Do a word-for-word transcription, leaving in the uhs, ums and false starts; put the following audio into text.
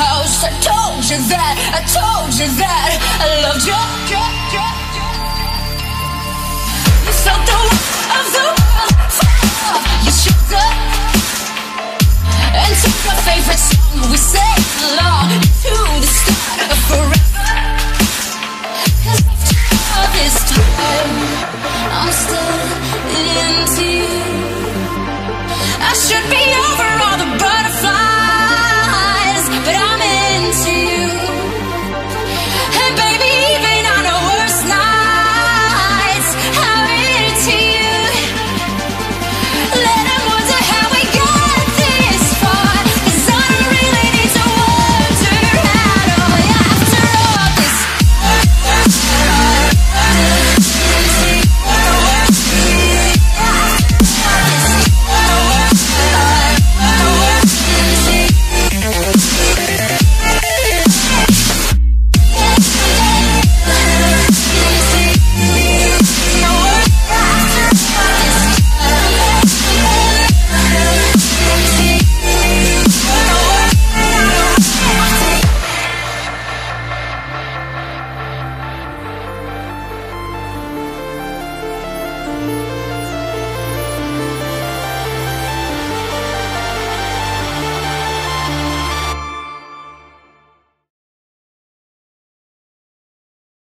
house. I told you that, I told you that I loved you. You felt the weight of the world fall off your shoulder, and took our favorite song we sang along.